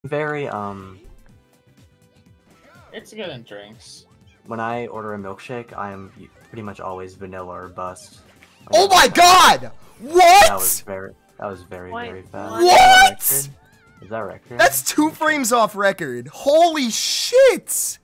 Very It's good in drinks. when I order a milkshake, I'm pretty much always vanilla or bust. Oh my god! What? That was very very fast. What? Is that record? That's 2 frames off record. Holy shit!